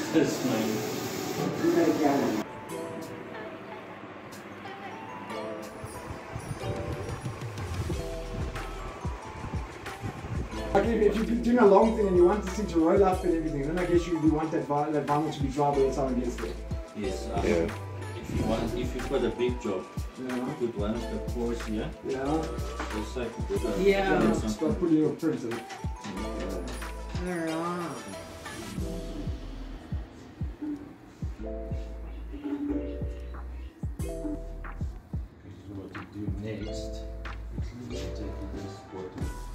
That's mine. Like if you're doing a long thing and you want this thing to roll up and everything, then I guess you want that vinyl to be dry by the time it gets there. Yes. Yeah. If you've got a big job, yeah. put one of the cores here. Yeah. Just like to put a, yeah. Start putting your print in. Alright. What to do next is take this bottle.